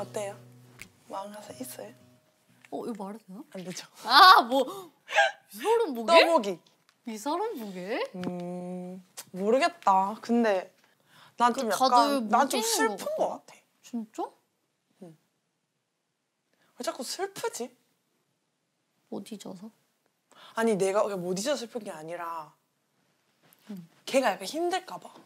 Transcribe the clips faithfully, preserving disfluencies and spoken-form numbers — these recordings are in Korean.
어때요? 마음가짐 있어요? 어 이거 말해도 되나? 안 되죠. 아 뭐 이사람 보게? 떠보기. 이사람 보게? 음 모르겠다. 근데 난 좀 그 약간 난 좀 무기인 슬픈 것 것 같아. 진짜? 응. 왜 자꾸 슬프지? 못 잊어서? 아니 내가 못 잊어 슬픈 게 아니라 응. 걔가 약간 힘들까 봐.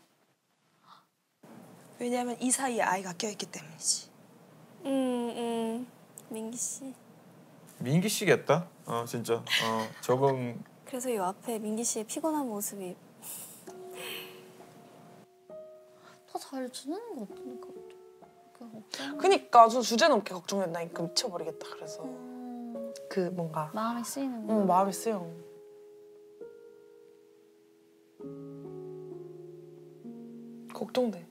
왜냐면 이 사이에 아이가 껴있기 때문이지. 음, 음, 민기 씨. 민기 씨겠다. 어 진짜. 어 적응. 그래서 이 앞에 민기 씨의 피곤한 모습이 다 잘 지내는 거 같으니까. 그냥 그니까 저 주제넘게 걱정된다니까 미쳐버리겠다. 그래서 음... 그 뭔가 마음이 쓰이는 거. 응 마음이 쓰여. 걱정돼.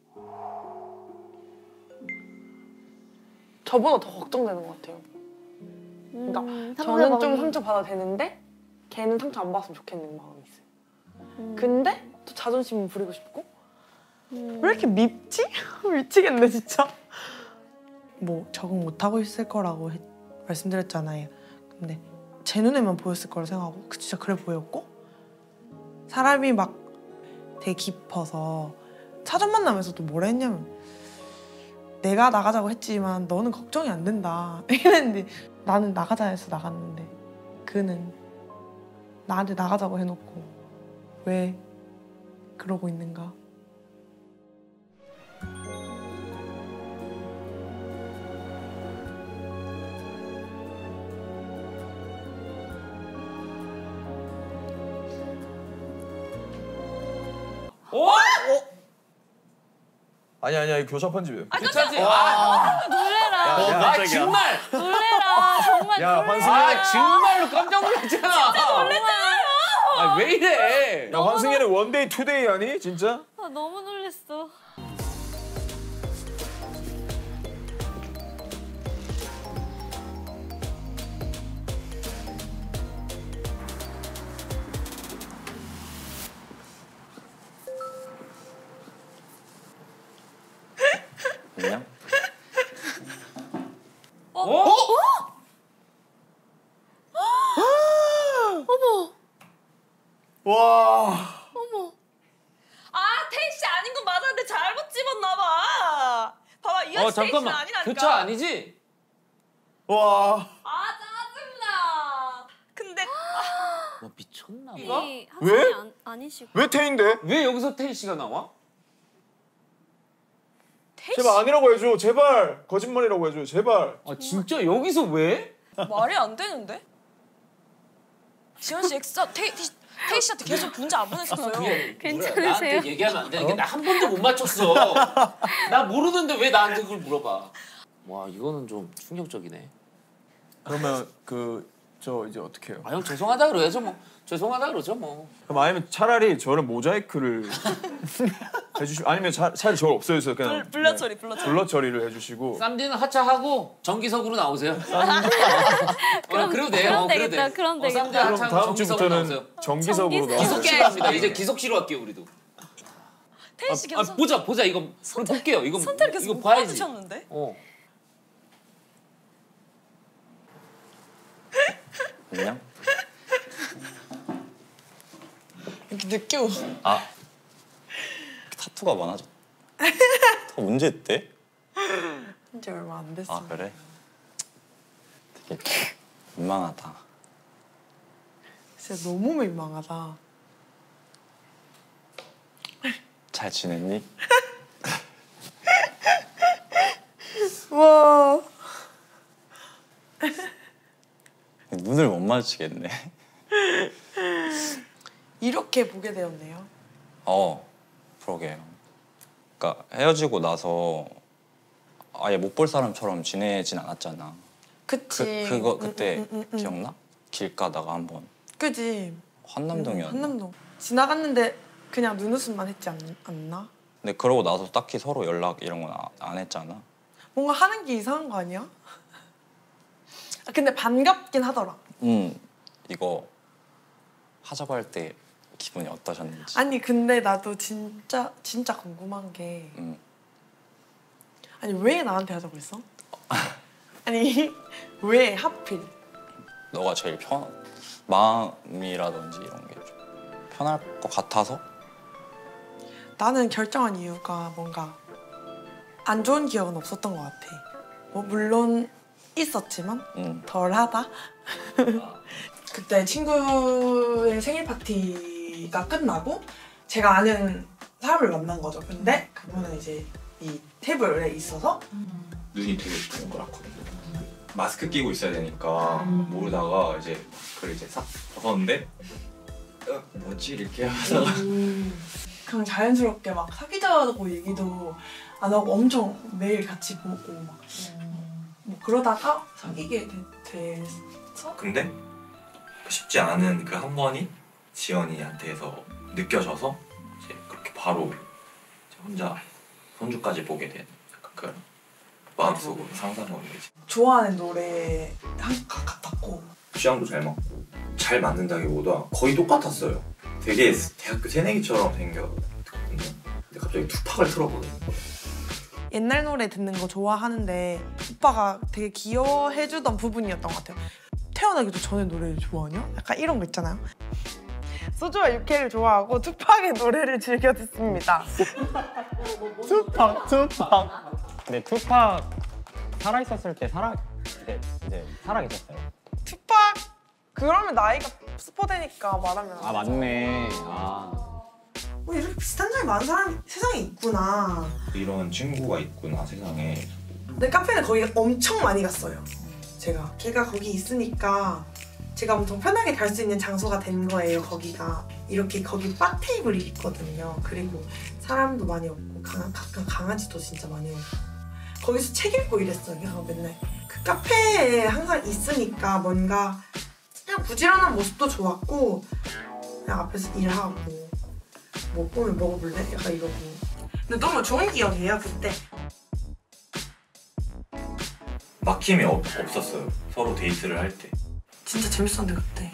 저보다 더 걱정되는 것 같아요. 그러니까 음, 저는 좀 상처 받아도 되는데 걔는 상처 안 받았으면 좋겠는 마음이 있어요. 음. 근데 또 자존심은 부리고 싶고 음. 왜 이렇게 밉지? 미치겠네 진짜. 뭐 적응 못하고 있을 거라고 해, 말씀드렸잖아요. 근데 제 눈에만 보였을 거라 생각하고 그 진짜 그래 보였고 사람이 막 되게 깊어서 사전 만남에서도 뭐라 했냐면 내가 나가자고 했지만 너는 걱정이 안 된다 이랬는데 나는 나가자 해서 나갔는데 그는 나한테 나가자고 해놓고 왜 그러고 있는가. 어? 어? 아니 아니야 이 교사 편집이에요. 괜찮지? 아, 아, 놀래라. 야, 야, 아 정말. 놀래라. 정말 야 놀래라. 환승이. 아 정말로 깜짝 놀랐잖아. 진짜 놀랬잖아요. 아 왜 이래? 야 환승이는 원데이 투데이 아니 진짜? 아, 너무 놀랬어. 그냥? 어? 어? 어머. 와. 어머. 아, 태희 씨 아닌 건 맞았는데 잘못 집었나 봐. 봐봐, 이 어 아저씨 태희 씨는 잠깐만. 아니라니까. 교차 아니지? 와. 아, 짜증나. 근데 와 미쳤나 봐. 이 왜? 학생이 안, 아니시고. 왜 태인데? 왜 여기서 태희 씨가 나와? 태희 제발 씨 아니라고 해줘. 제발 거짓말이라고 해줘. 제발. 아 진짜 여기서 왜? 말이 안 되는데? 지현 씨 엑스트라 태희, 태희, 태희 씨한테 계속 문자 안 보냈었어요. 그게 괜찮으세요? 나한테 얘기하면 안 되는 게 나 한 번도 못 맞췄어. 나 모르는데 왜 나한테 그걸 물어봐. 와 이거는 좀 충격적이네. 그러면 그 저 이제 어떻게 해요? 아 형 죄송하다 그러죠 뭐. 죄송하다 그러죠 뭐. 그럼 아니면 차라리 저를 모자이크를 해주시고 아니면 차, 차라리 저를 없애주세요. 그냥 불, 블러 처리, 블러 처리. 블러 처리를 해주시고. 쌈디는 하차하고 정기석으로 나오세요. 어, 그래도 돼요. 그럼 어, 그래도 되겠다. 돼. 그럼 어, 되겠다. 쌈디 그럼 하차하고 다음 정기석으로 나오세요. 주부터는 정기석으로 정기석. 나와요. 기석씨로 합니다. 이제 기석씨로 할게요 우리도. 태희 씨 아, 계속 아, 보자 보자 이거 그럼 볼게요. 이거 선택을 계속 이거 못 봐야지. 받으셨는데? 어. 그냥? 이렇게 늦게 오. 아 타투가 많아져. 타투 언제 했대? 한지 얼마 안 됐어. 아 그래? 되게 민망하다. 진짜 너무 민망하다. 잘 지냈니? 와. 눈을 못 마주치겠네. 이렇게 보게 되었네요. 어, 그러게요. 그러니까 헤어지고 나서 아예 못 볼 사람처럼 지내진 않았잖아. 그치. 그, 그거 그때 응, 응, 응, 응. 기억나? 길 가다가 한번 그지. 한남동이었나? 한남동. 지나갔는데 그냥 눈웃음만 했지 않, 않나? 근데 그러고 나서 딱히 서로 연락 이런 건 안 했잖아. 뭔가 하는 게 이상한 거 아니야? 아, 근데 반갑긴 하더라. 음, 이거 하자고 할 때 기분이 어떠셨는지. 아니 근데 나도 진짜 진짜 궁금한 게 음, 아니 왜 나한테 하자고 했어? 아니 왜 하필? 너가 제일 편 마음이라든지 이런 게 좀 편할 것 같아서. 나는 결정한 이유가 뭔가 안 좋은 기억은 없었던 것 같아. 뭐 물론 있었지만 응. 덜하다. 그때 친구의 생일 파티가 끝나고 제가 아는 사람을 만난 거죠. 근데 그분은 이제 이 테이블에 있어서 눈이 되게 동그랗거든요. 마스크 끼고 있어야 되니까 모르다가 이제 그걸 이제 싹 벗었는데 어, 뭐지 이렇게 하다가 그냥 자연스럽게 막 사귀자고 얘기도 안 하고 엄청 매일 같이 보고 막 뭐 그러다가 사귀게 되- 됐어. 근데 쉽지 않은 그 한 번이 지연이한테서 느껴져서 이제 그렇게 바로 이제 혼자 손주까지 보게 된 약간 그런 마음속으로 상상하는 거지. 좋아하는 노래 한것 같았고 취향도 잘 맞고 잘 맞는다기보다 거의 똑같았어요. 되게 대학교 새내기처럼 생겼거든요. 근데 갑자기 투팍을 틀어버리는 거예요. 옛날 노래 듣는 거 좋아하는데 오빠가 되게 귀여워해주던 부분이었던 것 같아요. 태어나기도 전에 노래를 좋아하냐? 약간 이런 거 있잖아요. 소주와 육회를 좋아하고 투팍의 노래를 즐겨 듣습니다. 투팍 투팍. 근데 투팍 살아 있었을 때 살아 이제 이제 살아 계셨어요? 투팍 그러면 나이가 스포되니까 말하면 아 맞네. 아. 뭐 이렇게 비슷한 점이 많은 사람이 세상에 있구나. 이런 친구가 있구나 세상에. 근데 카페는 거기 엄청 많이 갔어요. 제가 걔가 거기 있으니까 제가 엄청 편하게 갈 수 있는 장소가 된 거예요. 거기가 이렇게 거기 바 테이블이 있거든요. 그리고 사람도 많이 없고 강, 가끔 강아지도 진짜 많이 오고 거기서 책 읽고 이랬어요. 그래서 맨날 그 카페에 항상 있으니까 뭔가 그냥 부지런한 모습도 좋았고 그냥 앞에서 일하고 뭐 오늘 먹어볼래? 약간 이러고. 근데 너무 좋은 기억이에요 그때. 막힘이 없, 없었어요. 서로 데이트를 할 때. 진짜 재밌었는데 그때.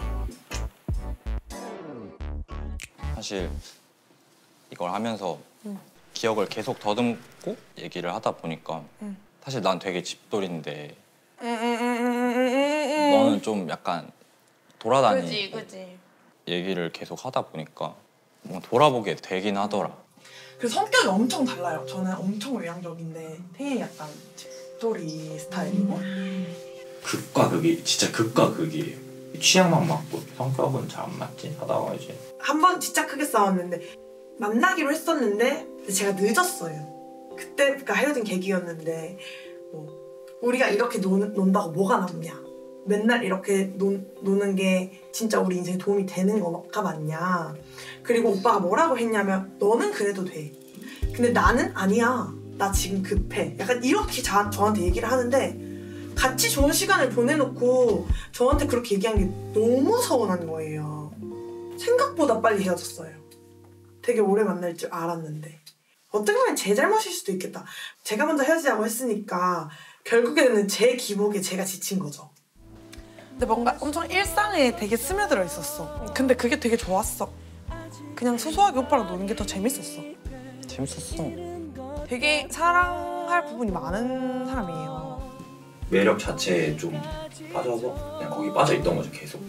사실 이걸 하면서 응. 기억을 계속 더듬고 얘기를 하다 보니까 응. 사실 난 되게 집돌인데 응응응응응응. 너는 좀 약간 돌아다니고 그지 그지. 얘기를 계속 하다 보니까 뭔가 돌아보게 되긴 하더라. 그래서 성격이 엄청 달라요. 저는 엄청 외향적인데 태연이 약간 집돌이 스타일이고. 극과 극이 진짜 극과 극이에요. 취향만 맞고 성격은 잘 안 맞지 하다가 이제 한 번 진짜 크게 싸웠는데 만나기로 했었는데 제가 늦었어요. 그때가 헤어진 계기였는데 뭐 우리가 이렇게 노, 논다고 뭐가 남냐. 맨날 이렇게 노, 노는 게 진짜 우리 인생에 도움이 되는 거가 맞냐. 그리고 오빠가 뭐라고 했냐면 너는 그래도 돼. 근데 나는 아니야. 나 지금 급해. 약간 이렇게 자, 저한테 얘기를 하는데 같이 좋은 시간을 보내놓고 저한테 그렇게 얘기한 게 너무 서운한 거예요. 생각보다 빨리 헤어졌어요. 되게 오래 만날 줄 알았는데. 어떻게 보면 제 잘못일 수도 있겠다. 제가 먼저 헤어지자고 했으니까 결국에는 제 기복에 제가 지친 거죠. 근데 뭔가 엄청 일상에 되게 스며들어 있었어. 근데 그게 되게 좋았어. 그냥 소소하게 오빠랑 노는 게 더 재밌었어. 재밌었어. 되게 사랑할 부분이 많은 사람이에요. 매력 자체에 좀 빠져서 그냥 거기 빠져 있던 거죠 계속.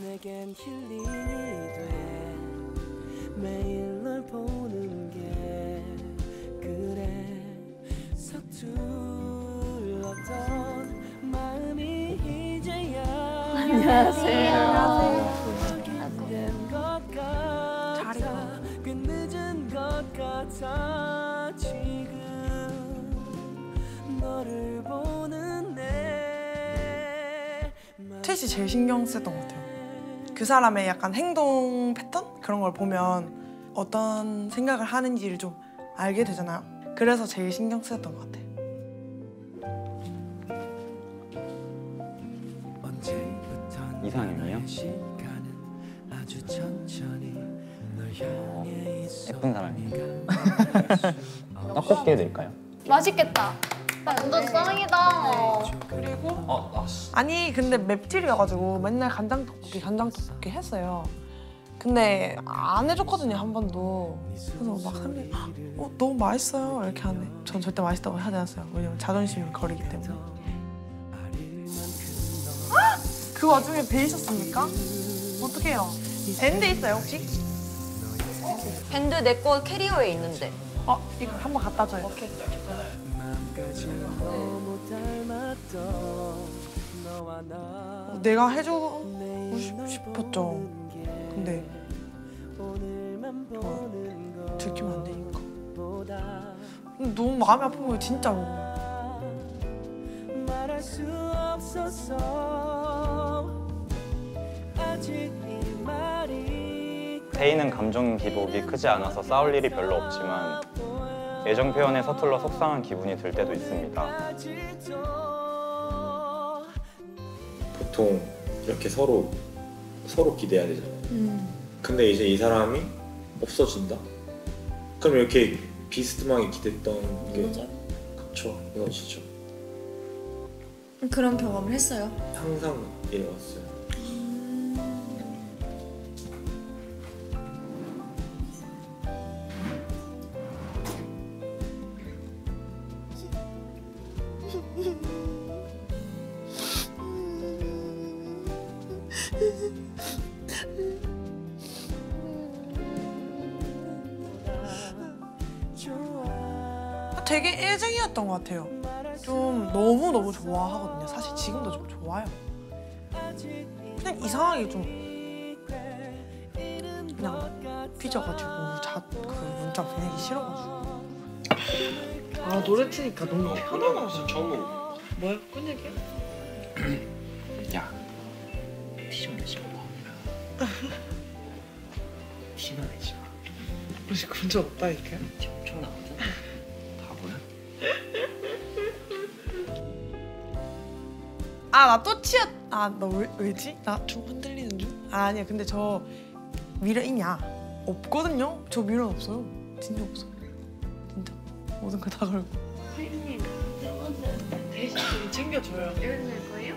안녕하세요. 잘 입어. 태시 제일 신경 쓰던 것 같아요. 그 사람의 약간 행동 패턴? 그런 걸 보면 어떤 생각을 하는지를 좀 알게 되잖아요. 그래서 제일 신경 쓰였던 것 같아요. 이상형이요? 어, 예쁜 사람이에요. 떡볶이 해드릴까요? 맛있겠다. 완전 짱이다. 그리고 어, 나 씨. 아니 근데 맵찔이어가지고 맨날 간장 떡볶이 간장 떡볶이 했어요. 근데 안 해줬거든요 한 번도. 그래서 막 사람들이 어, 너무 맛있어요 이렇게 하는데 전 절대 맛있다고 하지 않았어요. 왜냐면 자존심이 거리기 때문에. 그 와중에 베이셨습니까? 어떡해요? 밴드 있어요 혹시? 밴드 내 거 캐리어에 있는데. 어 이거 한번 갖다 줘요. 오케이. 어, 내가 해주고 싶- 싶었죠. 근데 어, 들키면 안 되니까. 너무 마음이 아픈 거예요 진짜로. 태희는 감정 기복이 크지 않아서 싸울 일이 별로 없지만 애정 표현에 서툴러 속상한 기분이 들 때도 있습니다. 보통 이렇게 서로 서로 기대해야 되잖아요. 근데 이제 이 사람이 없어진다? 그럼 이렇게 비스듬하게 기댔던 게 그쵸, 무너지죠. 그런 경험을 했어요? 항상 이래왔어요. 되게 애정이었던 것 같아요. 좀 너무너무 좋아하거든요. 사실 지금도 좀 좋아요. 그냥 이상하게 좀 그냥 삐져가지고 자, 그 문자 보내기 싫어가지고. 아 노래 트니까 너무 편하다. 처음 뭐야? 끈얘기야? 야, 티 좀 내지 마. 티나 내지 마. 혹시 그런 적 없다니까요? 티 엄청 나거든. 바보야? 아 나 또 치였. 아너 왜 왜지? 나 좀 흔들리는 중? 아 아니야 근데 저 미련 있냐? 없거든요. 저 미련 없어요. 진짜 없어요. 진짜 모든 거 다 걸고. 혜인님 대신 좀 챙겨줘요. 여기 거예요?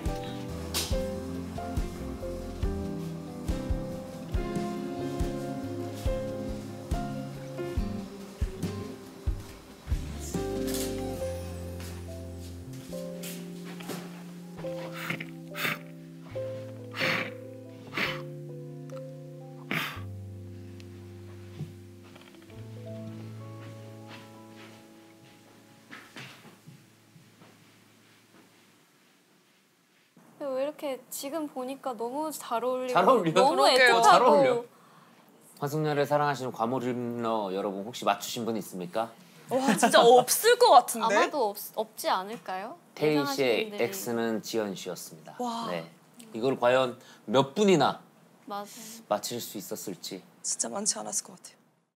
왜 이렇게 지금 보니까 너무 잘 어울리고 잘 어울려? 너무 그러게요. 애틋하고 잘 어울려. 환승연애를 사랑하시는 과몰입러 여러분 혹시 맞추신 분 있습니까? 와 진짜 없을 것 같은데. 아마도 없, 없지 않을까요? 태희 예상하시는 씨의 분들이. X는 지연 씨였습니다. 와. 네. 이걸 과연 몇 분이나 맞아요. 맞힐 수 있었을지. 진짜 많지 않았을 것 같아요.